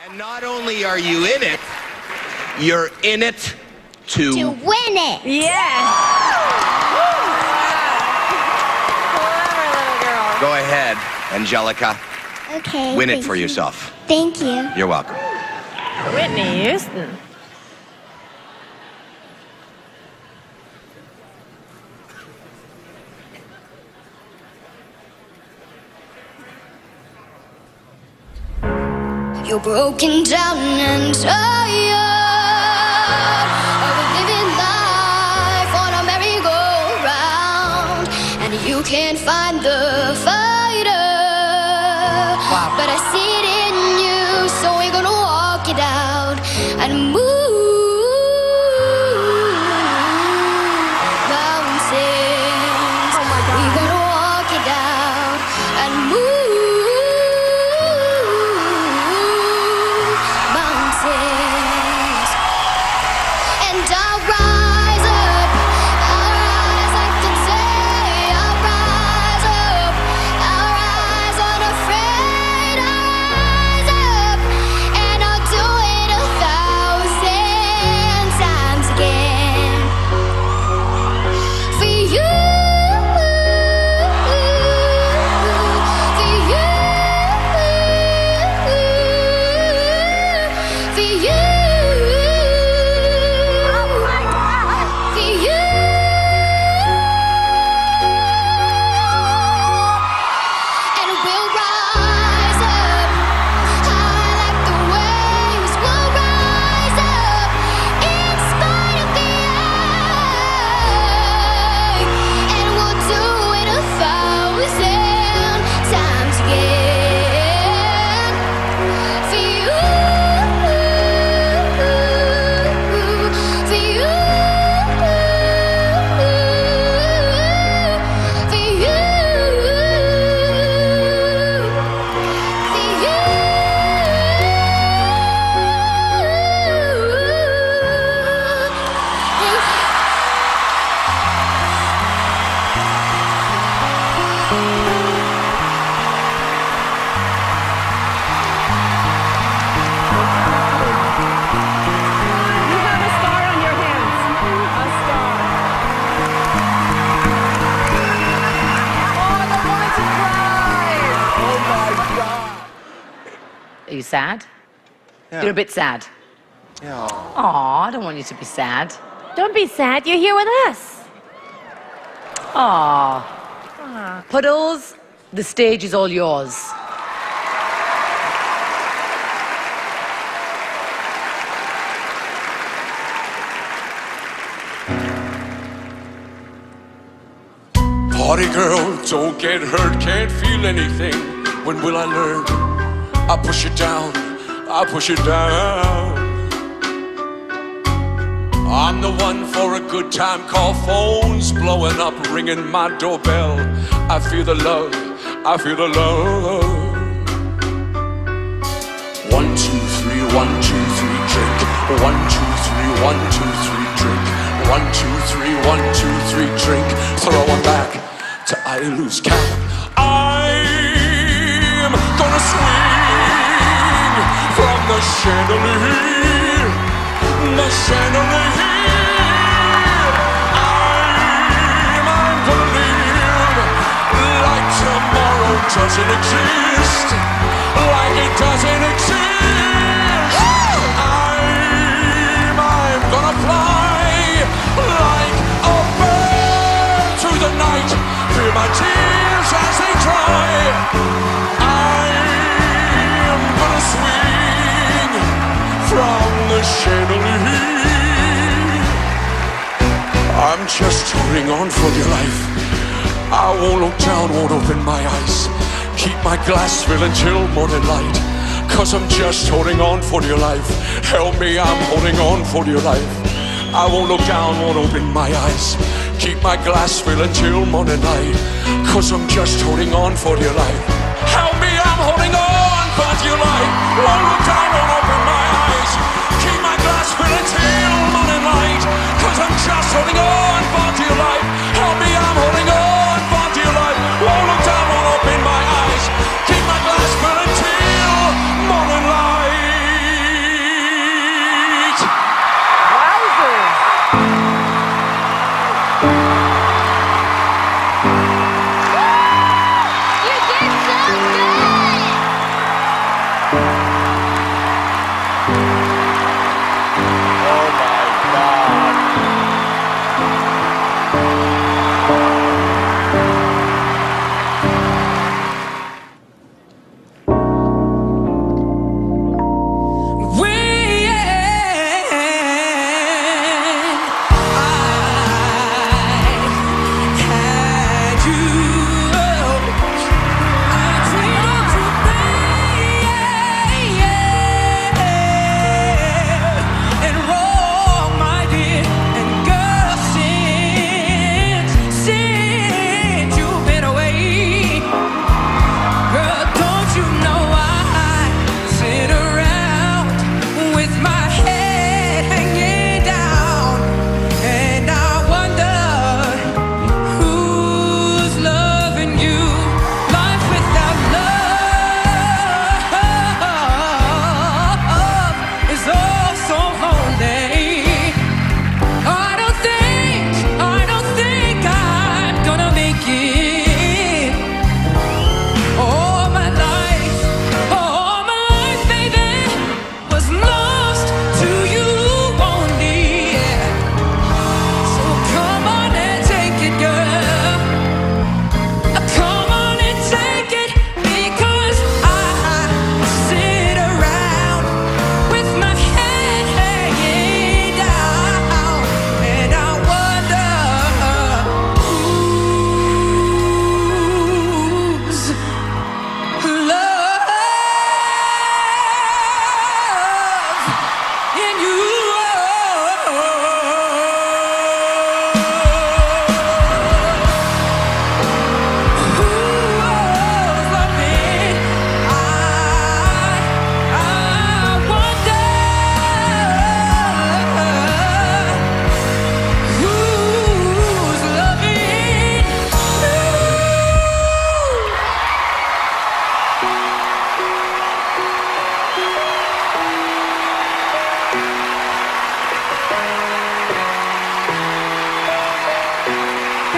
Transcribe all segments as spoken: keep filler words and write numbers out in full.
And not only are you in it, you're in it to... To win it. Yeah. Clever little girl. Go ahead, Angelica. Okay. Win it thank for you. yourself. Thank you. You're welcome. Whitney Houston. You're broken down and tired of living life on a merry-go-round, and you can't find the fighter. Wow. But I see it in you, so we're gonna walk it out and move mountains. Oh my God. We're gonna walk it out and move mountains. And I'll rise up, I'll rise like the day. I'll rise up, I'll rise unafraid. I'll rise up, and I'll do it a thousand times again. For you, for you, for you. For you. And we'll rise up high like the waves. We'll rise up in spite of the eye, and we'll do it a thousand times again. For you, for you, for you, You have a star on your hands. A star. Oh, they're going to cry. Oh my God. Are you sad? Yeah. You're a bit sad. Yeah. Aw, I don't want you to be sad. Don't be sad. You're here with us. Aw. Puddles, the stage is all yours. Party girl, don't get hurt, can't feel anything. When will I learn? I push it down, I push it down. I'm the one for a good time, call phones blowing up, ringing my doorbell. I feel the love, I feel the love. One, two, three, one, two, three, drink. One, two, three, one, two, three, drink. One, two, three, one, two, three, drink. Throw 'em back till I lose count. I'm gonna swing from the chandelier, the chandelier. I'm, I'm gonna live like tomorrow doesn't exist, like it doesn't exist. I'm, I'm gonna fly like a bird through the night, feel my tears as they dry. I'm gonna swing from the chandelier. I'm just holding on for dear life. I won't look down, won't open my eyes. Keep my glass filled until morning light, 'cause I'm just holding on for dear life. Help me, I'm holding on for dear life. I won't look down, won't open my eyes. Keep my glass filled until morning light, 'cause I'm just holding on for dear life. Help me, I'm holding on for dear life. Won't look down, won't open my eyes. Keep my glass filled until morning light, 'cause I'm just holding on for dear life. Help me, I'm holding on for dear life. Won't look down, won't open my eyes. Keep my glass filled until morning light.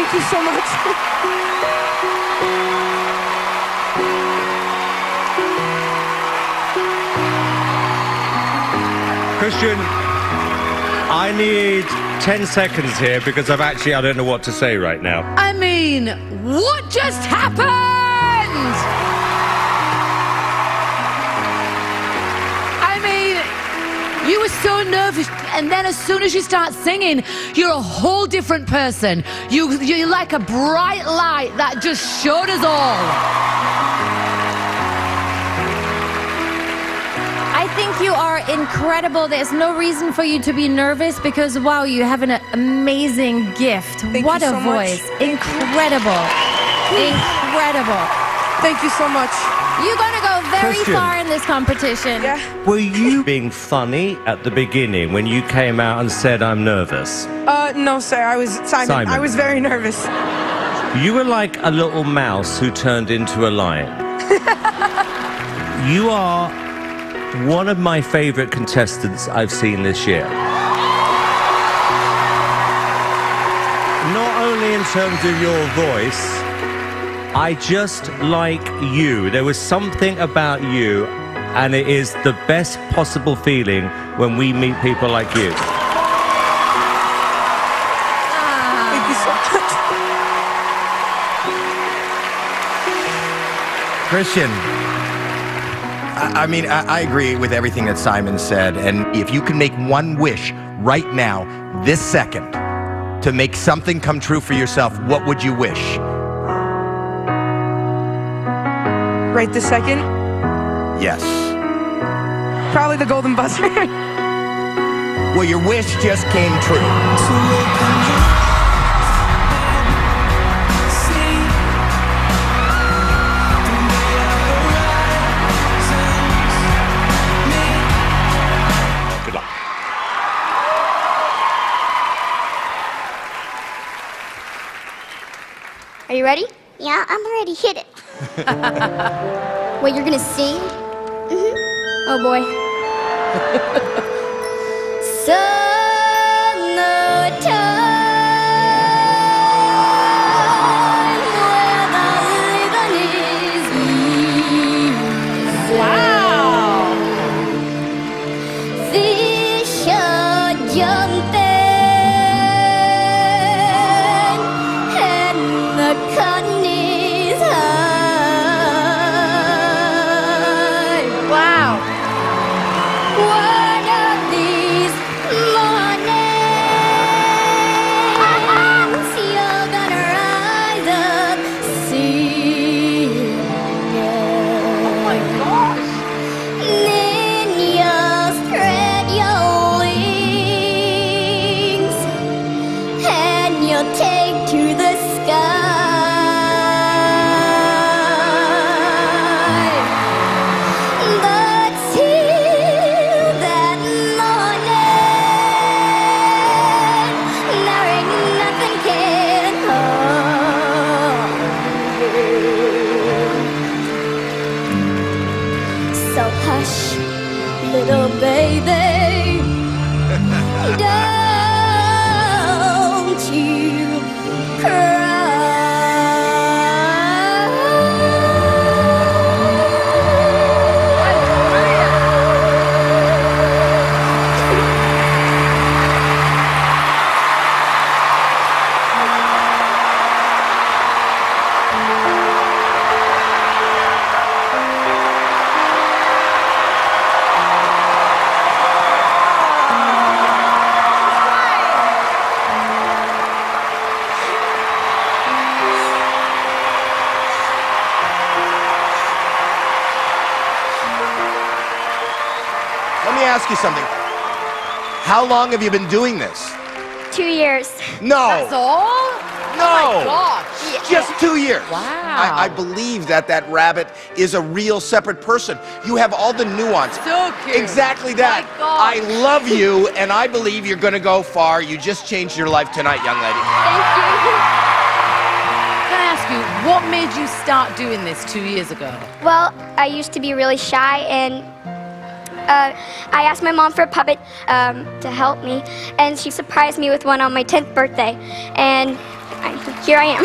Thank you so much. Christian, I need ten seconds here because I've actually, I don't know what to say right now. I mean, what just happened? I mean, you were so nervous, and then as soon as you start singing, you're a whole different person. You, you're like a bright light that just showed us all. I think you are incredible. There's no reason for you to be nervous because, wow, you have an amazing gift. Thank what you a so voice. much. Incredible. Incredible. Thank you so much. You're going to go very Christian. far in this competition. Yeah. Were you being funny at the beginning when you came out and said, I'm nervous? Uh, no, sir. I was Simon. Simon. I was very nervous. You were like a little mouse who turned into a lion. You are one of my favorite contestants I've seen this year. Not only in terms of your voice, I just like you. There was something about you, and it is the best possible feeling when we meet people like you. Thank you so much. Christian, I, I mean, I, I agree with everything that Simon said. And if you can make one wish right now, this second, to make something come true for yourself, what would you wish? Right this second. Yes. Probably the golden buzzer. Well, your wish just came true. Good luck. Are you ready? Yeah, I'm ready. Hit it. What, you're gonna sing? Mm-hmm. Oh boy. Summertime, where the living is easy. Wow. Fish are jumping, and the cotton is high. Wow. One of these mornings, you're gonna rise up singing. Oh my gosh. Then you'll spread your wings and you'll take to the sky. But till that morning, there ain't nothing can harm you. So hush, little baby, don't you Let me ask you something. How long have you been doing this? Two years. No. That's all? No. Oh my gosh. Just two years. Wow. I, I believe that that rabbit is a real separate person. You have all the nuance. So cute. Exactly that. My gosh. I love you, and I believe you're going to go far. You just changed your life tonight, young lady. Can I ask you, what made you start doing this two years ago? Well, I used to be really shy, and uh, I asked my mom for a puppet um, to help me, and she surprised me with one on my tenth birthday. And I, here I am.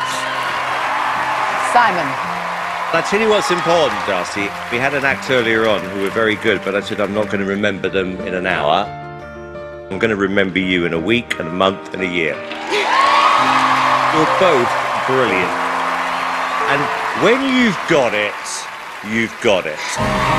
Simon. I'll tell you what's important, Darcy. We had an act earlier on who were very good, but I said I'm not going to remember them in an hour. I'm going to remember you in a week and a month and a year. You're both brilliant. And when you've got it, you've got it.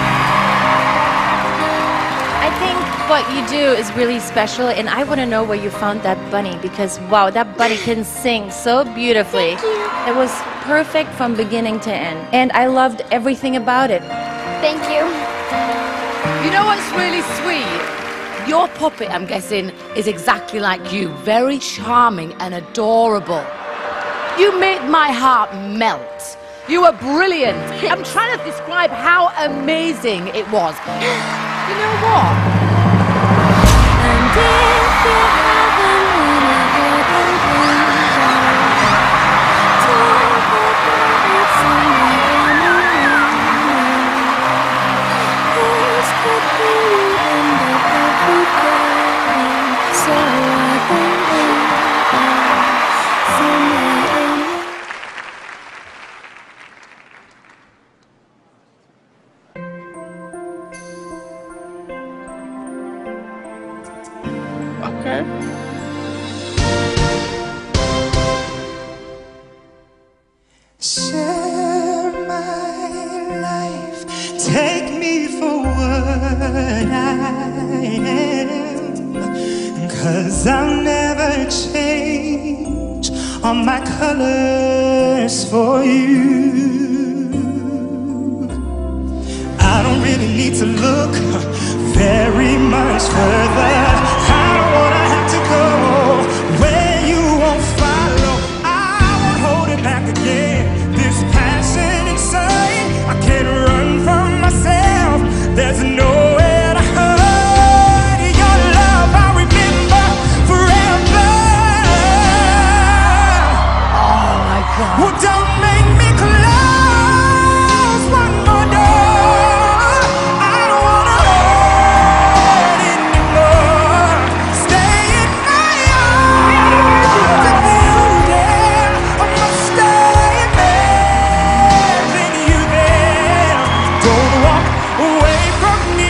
I think what you do is really special, and I want to know where you found that bunny, because wow, that bunny can sing so beautifully. Thank you. It was perfect from beginning to end, and I loved everything about it. Thank you. You know what's really sweet? Your puppet, I'm guessing, is exactly like you. Very charming and adorable. You made my heart melt. You were brilliant. I'm trying to describe how amazing it was. You know what? And if you haven't Okay. Share my life, take me for what I am, 'cause I'll never change all my colors for you. I don't really need to look very much further. I don't wanna have to go where you won't follow. I won't hold it back again. This passion inside, I can't run from myself. There's nowhere to hide. Your love I remember forever. Oh my God. Well, don't make me close one more door. I don't wanna hurt anymore. Stay in my arms with you there. I must stay imagining you there. Don't walk away from me.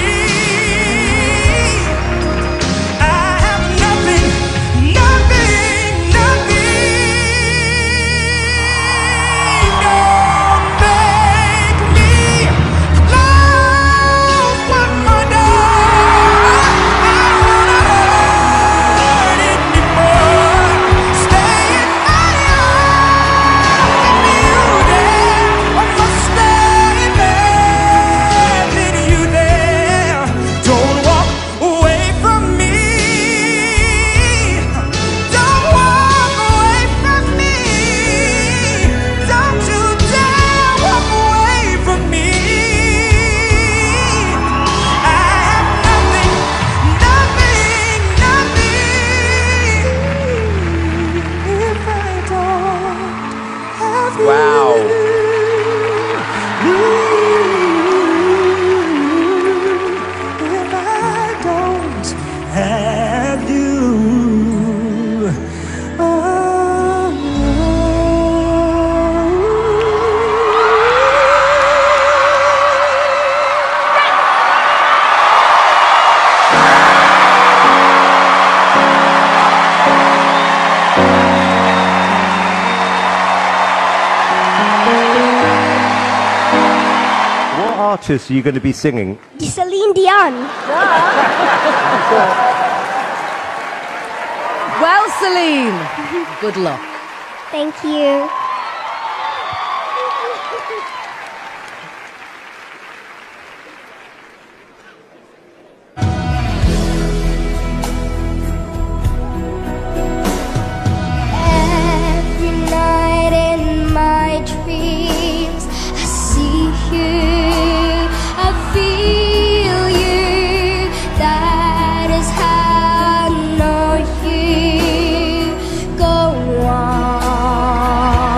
I have nothing, nothing, nothing. Don't make me close one more door. I don't wanna hurt anymore. Stay in my arms with you there. I must stay imagining you there. Don't walk away from me. Don't walk away from me. Don't you dare walk away from me. I have nothing, nothing, nothing if I don't have you. Wow. If I don't have you. What artists are you going to be singing? Celine Dion. Well, Celine, good luck. Thank you. Every night in my dreams, I see you, I feel you. That is how I know you. Go on.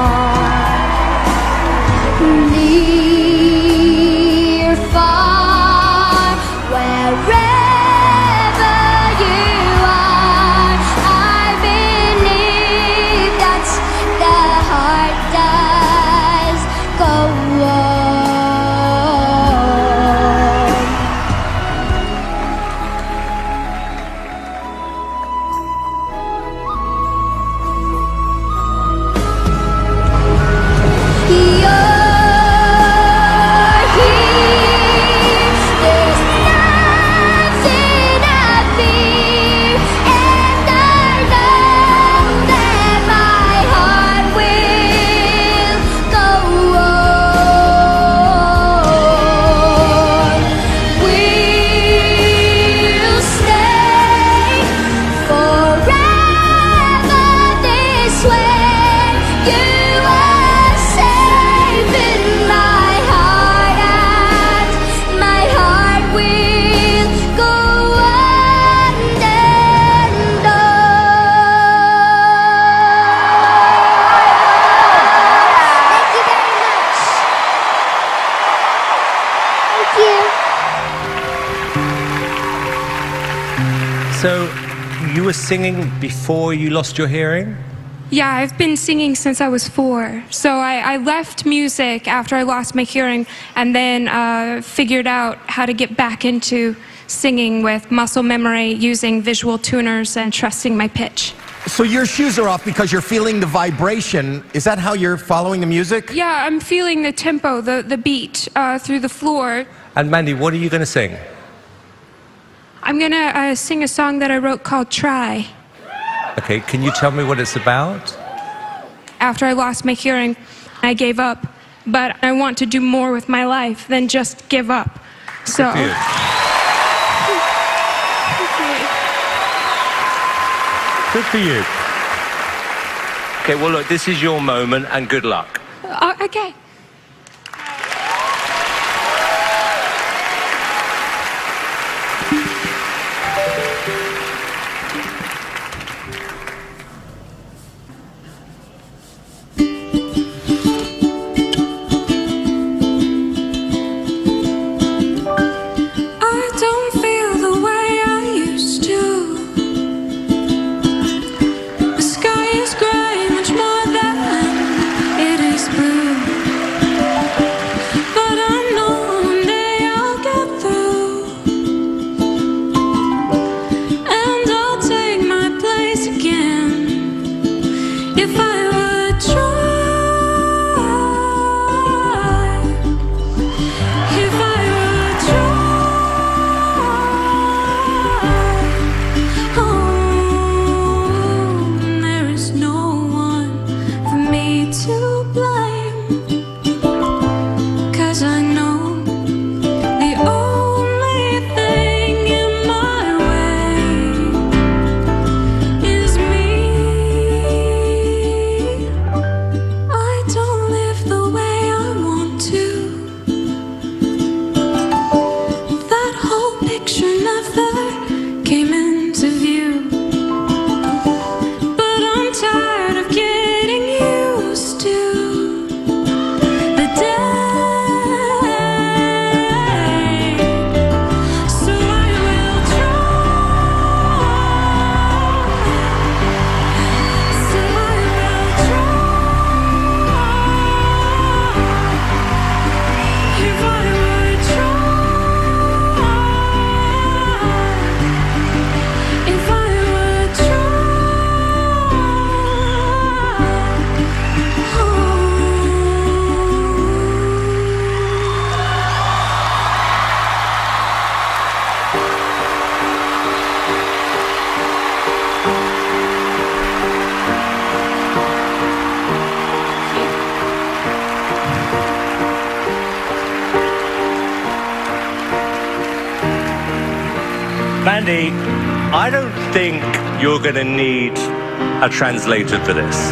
So, you were singing before you lost your hearing? Yeah, I've been singing since I was four. So I, I left music after I lost my hearing and then uh, figured out how to get back into singing with muscle memory, using visual tuners and trusting my pitch. So your shoes are off because you're feeling the vibration. Is that how you're following the music? Yeah, I'm feeling the tempo, the, the beat uh, through the floor. And Mandy, what are you going to sing? I'm going to uh, sing a song that I wrote called Try. Okay, can you tell me what it's about? After I lost my hearing, I gave up. But I want to do more with my life than just give up. So. Good for you. Good for you. Okay, well, look, this is your moment, and good luck. Uh, okay. Mandy, I don't think you're going to need a translator for this.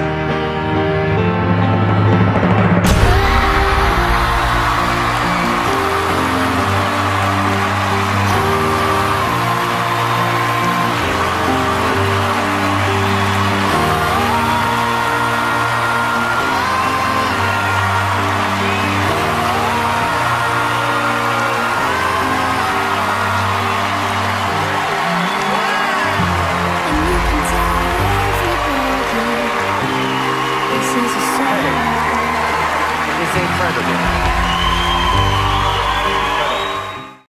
This is a song. It's incredible.